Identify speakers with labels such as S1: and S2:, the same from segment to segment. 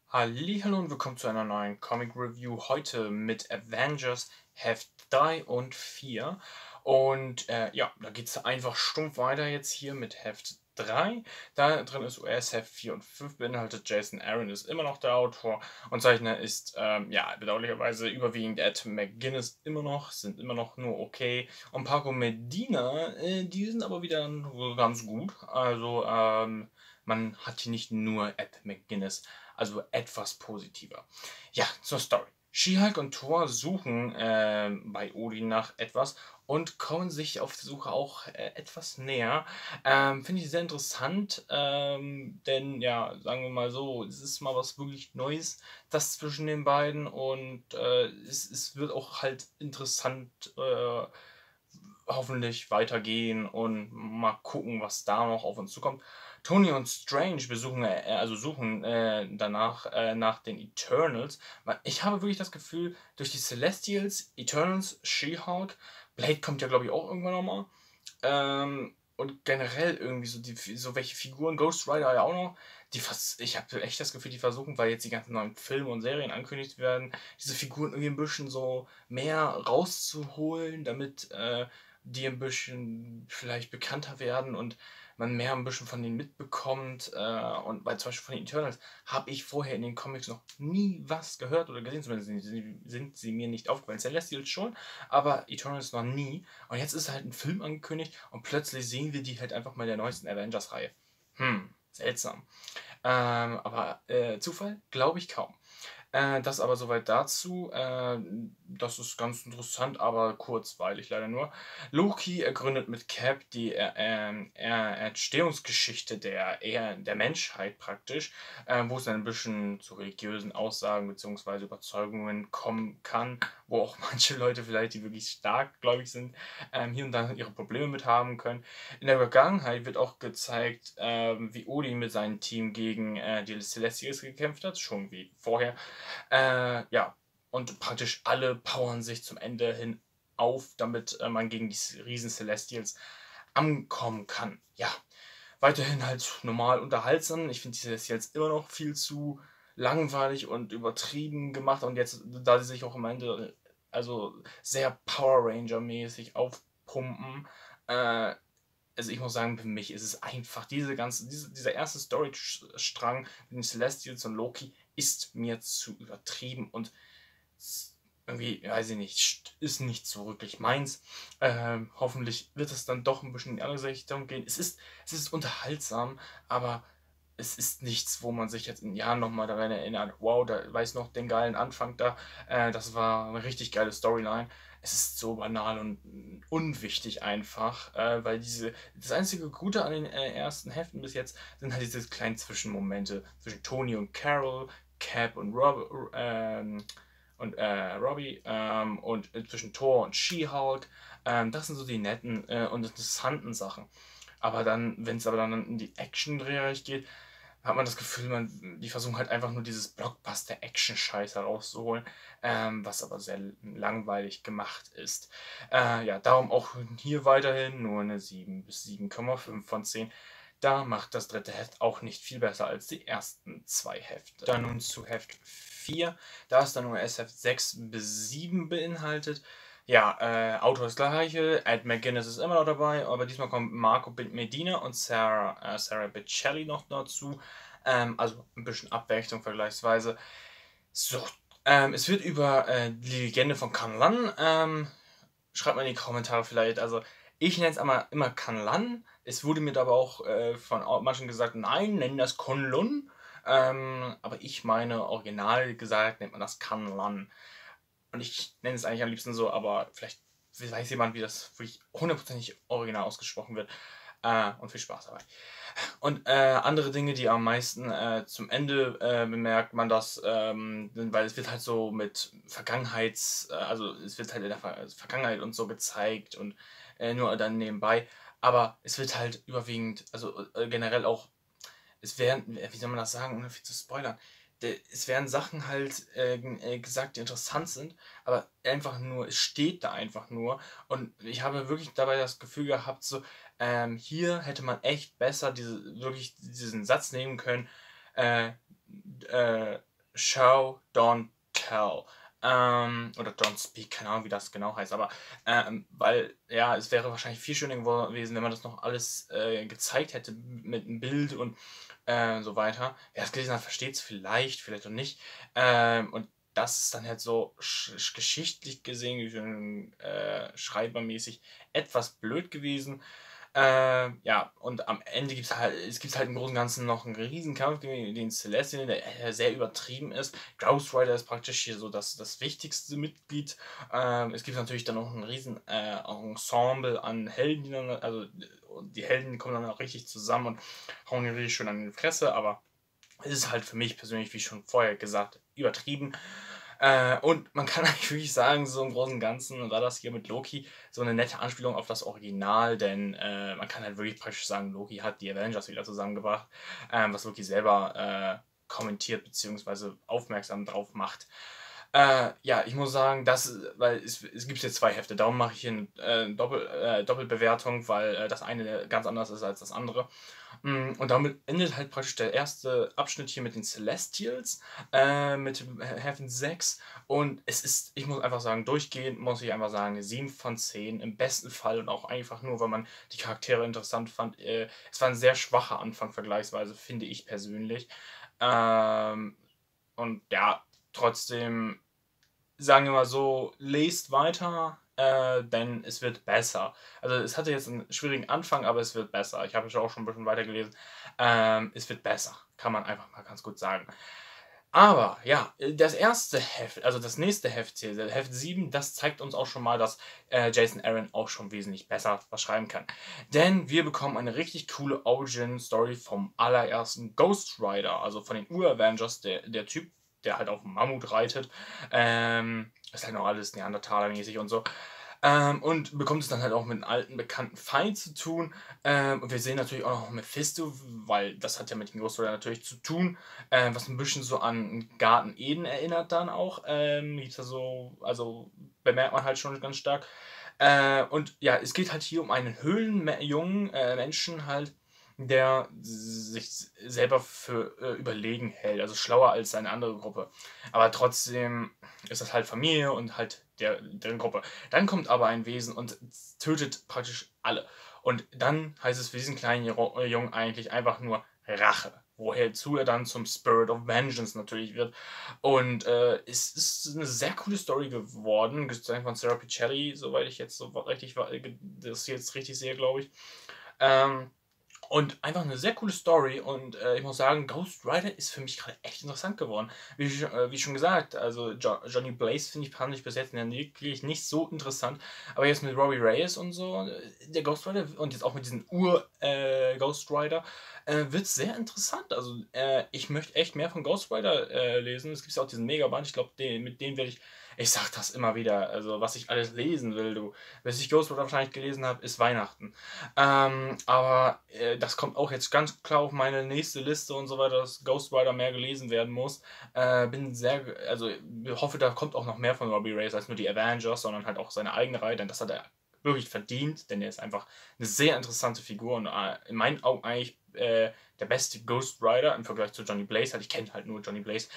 S1: Hallihallo und willkommen zu einer neuen Comic Review. Heute mit Avengers Heft 3 und 4. Und ja, da geht es einfach stumpf weiter jetzt hier mit Heft 3. Da drin ist US Heft 4 und 5 beinhaltet. Jason Aaron ist immer noch der Autor und Zeichner ist, ja, bedauerlicherweise überwiegend Ed McGuinness immer noch, sind immer noch nur okay. Und Paco Medina, die sind aber wieder ganz gut. Also, man hat hier nicht nur Ed McGuinness, also etwas positiver. Ja, zur Story. She-Hulk und Thor suchen bei Odin nach etwas und kommen sich auf der Suche auch etwas näher. Finde ich sehr interessant, denn ja, sagen wir mal so, es ist mal was wirklich Neues, das zwischen den beiden und es wird auch halt interessant hoffentlich weitergehen und mal gucken, was da noch auf uns zukommt. Tony und Strange suchen danach nach den Eternals. Ich habe wirklich das Gefühl, durch die Celestials, Eternals, She-Hulk, Blade kommt ja glaube ich auch irgendwann nochmal. Und generell irgendwie so welche Figuren, Ghost Rider ja auch noch. Ich habe echt das Gefühl, die versuchen, weil jetzt die ganzen neuen Filme und Serien angekündigt werden, diese Figuren irgendwie ein bisschen so mehr rauszuholen, damit die ein bisschen vielleicht bekannter werden und man mehr ein bisschen von denen mitbekommt. Und weil zum Beispiel von den Eternals habe ich vorher in den Comics noch nie was gehört oder gesehen, zumindest sind sie mir nicht aufgefallen. Celestials schon, aber Eternals noch nie. Und jetzt ist halt ein Film angekündigt und plötzlich sehen wir die halt einfach mal in der neuesten Avengers-Reihe. Seltsam. Aber Zufall? Glaube ich kaum. Das aber soweit dazu. Das ist ganz interessant, aber kurzweilig leider nur. Loki ergründet mit Cap die Entstehungsgeschichte der Menschheit praktisch, wo es dann ein bisschen zu religiösen Aussagen bzw. Überzeugungen kommen kann, wo auch manche Leute vielleicht, die wirklich stark gläubig sind, hier und da ihre Probleme mit haben können. In der Vergangenheit wird auch gezeigt, wie Odin mit seinem Team gegen die Celestials gekämpft hat, schon wie vorher. Ja, und praktisch alle powern sich zum Ende hin auf, damit man gegen die riesen Celestials ankommen kann. Ja, weiterhin halt normal unterhaltsam. Ich finde die Celestials immer noch viel zu langweilig und übertrieben gemacht und jetzt, da sie sich auch am Ende also sehr Power Ranger mäßig aufpumpen, also ich muss sagen, für mich ist es einfach, dieser erste Storystrang mit den Celestials und Loki ist mir zu übertrieben und irgendwie, weiß ich nicht, ist nicht so wirklich meins. Hoffentlich wird es dann doch ein bisschen in die andere Richtung gehen. Es ist unterhaltsam, aber es ist nichts, wo man sich jetzt in Jahren nochmal daran erinnert, wow, da weiß noch den geilen Anfang da, das war eine richtig geile Storyline. Es ist so banal und unwichtig einfach, weil das einzige Gute an den ersten Heften bis jetzt sind halt diese kleinen Zwischenmomente zwischen Tony und Carol, Cap und Robbie und zwischen Thor und She-Hulk. Das sind so die netten und interessanten Sachen. Aber dann, wenn es aber dann in die Action-Drehreich geht, hat man das Gefühl, die versuchen halt einfach nur dieses Blockbuster-Action-Scheiß herauszuholen, was aber sehr langweilig gemacht ist. Ja, darum auch hier weiterhin nur eine 7 bis 7,5 von 10. Da macht das dritte Heft auch nicht viel besser als die ersten zwei Hefte. Dann nun zu Heft 4. Da ist dann nur SF 6 bis 7 beinhaltet. Ja, Autor ist der gleiche, Ed McGuinness ist immer noch dabei, aber diesmal kommt Marco Medina und Sarah Biccelli noch dazu. Also ein bisschen Abwechslung vergleichsweise. So, es wird über die Legende von Kanlan. Schreibt mal in die Kommentare vielleicht. Also ich nenne es immer Kanlan. Es wurde mir aber auch von manchen gesagt, nein, nennen das Konlun. Aber ich meine, original gesagt nennt man das Kanlan. Und ich nenne es eigentlich am liebsten so, aber vielleicht weiß jemand, wie das wirklich hundertprozentig original ausgesprochen wird. Und viel Spaß dabei. Und andere Dinge, die am meisten zum Ende bemerkt man das, weil es wird halt so mit also es wird halt in der Vergangenheit und so gezeigt und nur dann nebenbei. Aber es wird halt überwiegend, also generell auch, es werden, wie soll man das sagen, ohne viel zu spoilern, es werden Sachen halt gesagt, die interessant sind, aber einfach nur, es steht da einfach nur. Und ich habe wirklich dabei das Gefühl gehabt, so, hier hätte man echt besser wirklich diesen Satz nehmen können, äh, äh, Show, Don't Tell. Oder Don't Speak, keine Ahnung, wie das genau heißt, aber weil, ja, es wäre wahrscheinlich viel schöner gewesen, wenn man das noch alles gezeigt hätte mit einem Bild und so weiter. Wer das gelesen hat, versteht es vielleicht, vielleicht auch nicht. Und das ist dann halt so geschichtlich gesehen, schreibermäßig etwas blöd gewesen. Ja, und am Ende es gibt halt im Großen und Ganzen noch einen Riesenkampf gegen den Celestial, der sehr übertrieben ist. Ghost Rider ist praktisch hier so das wichtigste Mitglied. Es gibt natürlich dann noch ein riesen Ensemble an Helden, also die Helden kommen dann auch richtig zusammen und hauen die richtig schön an die Fresse, aber es ist halt für mich persönlich, wie schon vorher gesagt, übertrieben. Und man kann eigentlich wirklich sagen, so im Großen und Ganzen war das hier mit Loki so eine nette Anspielung auf das Original, denn man kann halt wirklich praktisch sagen, Loki hat die Avengers wieder zusammengebracht, was Loki selber kommentiert bzw. aufmerksam drauf macht. Ja, ich muss sagen, weil es gibt jetzt zwei Hefte, darum mache ich hier eine Doppelbewertung, weil das eine ganz anders ist als das andere. Und damit endet halt praktisch der erste Abschnitt hier mit den Celestials, mit Heaven 6. Und es ist, ich muss einfach sagen, durchgehend muss ich einfach sagen, eine 7 von 10 im besten Fall und auch einfach nur, weil man die Charaktere interessant fand. Es war ein sehr schwacher Anfang vergleichsweise, finde ich persönlich. Ähm, und ja, trotzdem, sagen wir mal so, lest weiter, denn es wird besser. Also es hatte jetzt einen schwierigen Anfang, aber es wird besser. Ich habe ja auch schon ein bisschen weitergelesen. Es wird besser, kann man einfach mal ganz gut sagen. Aber ja, das erste Heft, also das nächste Heft hier, Heft 7, das zeigt uns auch schon mal, dass Jason Aaron auch schon wesentlich besser was schreiben kann. Denn wir bekommen eine richtig coole Origin-Story vom allerersten Ghost Rider, also von den Ur-Avengers, der Typ, der halt auf dem Mammut reitet. Ist halt noch alles Neandertaler-mäßig und so. Und bekommt es dann halt auch mit einem alten, bekannten Feind zu tun. Und wir sehen natürlich auch noch Mephisto, weil das hat ja mit dem Ghost Rider natürlich zu tun, was ein bisschen so an Garten Eden erinnert dann auch. Gibt's da so, also bemerkt man halt schon ganz stark. Und ja, es geht halt hier um einen höhlenjungen Menschen halt, der sich selber für überlegen hält, also schlauer als seine andere Gruppe. Aber trotzdem ist das halt Familie und halt deren Gruppe. Dann kommt aber ein Wesen und tötet praktisch alle. Und dann heißt es für diesen kleinen Jungen eigentlich einfach nur Rache. Woherzu er dann zum Spirit of Vengeance natürlich wird. Und es ist eine sehr coole Story geworden, gezeigt von Sarah Pichelli, soweit ich jetzt so richtig das jetzt richtig sehe, glaube ich. Ähm, und einfach eine sehr coole Story und ich muss sagen, Ghost Rider ist für mich gerade echt interessant geworden. Wie schon gesagt, also Johnny Blaze fand ich bis jetzt wirklich nicht so interessant, aber jetzt mit Robbie Reyes und so, der Ghost Rider und jetzt auch mit diesem Ur-Ghost Rider, wird sehr interessant. Also ich möchte echt mehr von Ghost Rider lesen. Es gibt ja auch diesen Megaband, ich glaube, mit dem werde ich sag das immer wieder, also was ich alles lesen will, du. Bis ich Ghost Rider wahrscheinlich gelesen habe, ist Weihnachten. Aber das kommt auch jetzt ganz klar auf meine nächste Liste und so weiter, dass Ghost Rider mehr gelesen werden muss. Bin sehr, also hoffe, da kommt auch noch mehr von Robbie Reyes als nur die Avengers, sondern halt auch seine eigene Reihe, denn das hat er wirklich verdient, denn er ist einfach eine sehr interessante Figur und in meinen Augen eigentlich der beste Ghost Rider im Vergleich zu Johnny Blaze. Halt, ich kenne halt nur Johnny Blaze.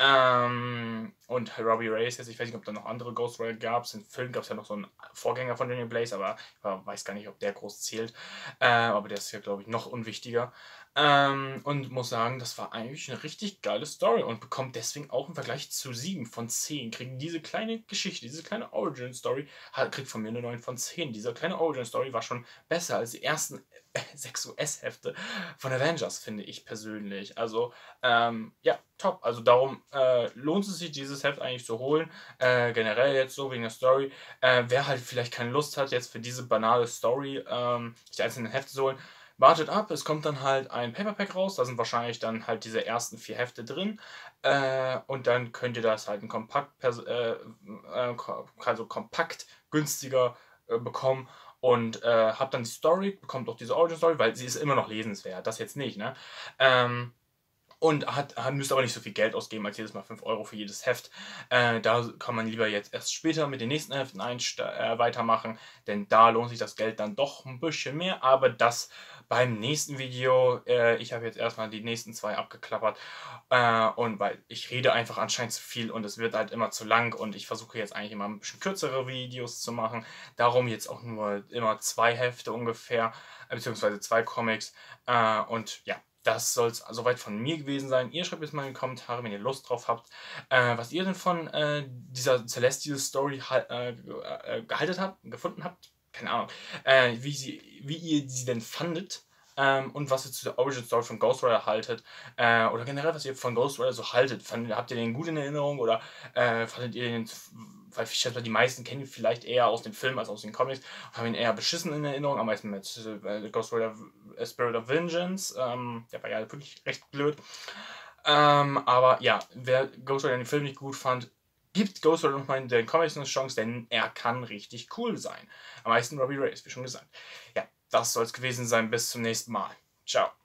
S1: Und Robbie Reyes, jetzt, ich weiß nicht, ob da noch andere Ghost Rider gab. Im Film gab es ja noch so einen Vorgänger von Johnny Blaze, aber ich weiß gar nicht, ob der groß zählt. Aber der ist ja, glaube ich, noch unwichtiger. Und muss sagen, das war eigentlich eine richtig geile Story und bekommt deswegen auch im Vergleich zu 7 von 10. Kriegen diese kleine Geschichte, diese kleine Origin-Story, kriegt von mir eine 9 von 10. Diese kleine Origin-Story war schon besser als die ersten 6 US-Hefte von Avengers, finde ich persönlich. Also, ja, top. Also darum lohnt es sich, dieses Heft eigentlich zu holen. Generell jetzt so wegen der Story. Wer halt vielleicht keine Lust hat, jetzt für diese banale Story die einzelnen Hefte zu holen, wartet ab, es kommt dann halt ein Paperback raus, da sind wahrscheinlich dann halt diese ersten 4 Hefte drin und dann könnt ihr das halt also kompakt günstiger bekommen und habt dann die Story, bekommt auch diese Origin Story, weil sie ist immer noch lesenswert, das jetzt nicht, ne? Und müsst aber nicht so viel Geld ausgeben als jedes Mal 5 Euro für jedes Heft. Da kann man lieber jetzt erst später mit den nächsten Heften weitermachen, denn da lohnt sich das Geld dann doch ein bisschen mehr, aber das beim nächsten Video. Ich habe jetzt erstmal die nächsten 2 abgeklappert. Und weil ich rede einfach anscheinend zu viel und es wird halt immer zu lang und ich versuche jetzt eigentlich immer ein bisschen kürzere Videos zu machen. Darum jetzt auch nur immer 2 Hefte ungefähr, beziehungsweise 2 Comics. Und ja, das soll es soweit von mir gewesen sein. Ihr schreibt jetzt mal in die Kommentare, wenn ihr Lust drauf habt, was ihr denn von dieser Celestial Story gefunden habt. Keine Ahnung. Wie ihr sie denn fandet. Und was ihr zu der Origin Story von Ghost Rider haltet. Oder generell, was ihr von Ghost Rider so haltet. Habt ihr den gut in Erinnerung oder fandet ihr den, weil ich schätze, die meisten kennen ihn vielleicht eher aus den Filmen als aus den Comics, haben ihn eher beschissen in Erinnerung, am meisten mit Ghost Rider Spirit of Vengeance. Der war ja wirklich recht blöd. Aber ja, wer Ghost Rider in den Film nicht gut fand, gibt Ghost Rider nochmal in den Comics eine Chance, denn er kann richtig cool sein. Am meisten Robbie Reyes, wie schon gesagt. Ja, das soll es gewesen sein. Bis zum nächsten Mal. Ciao.